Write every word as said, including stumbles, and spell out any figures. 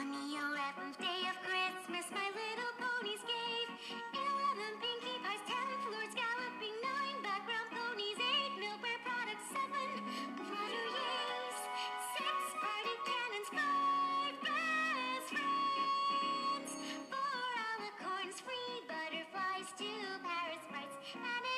On the eleventh day of Christmas, my little ponies gave eleven Pinkie Pies, ten floors galloping, nine background ponies, eight milkware products, seven butter yays, six party cannons, five best friends, four alicorns, three butterflies, two Paris sprites, and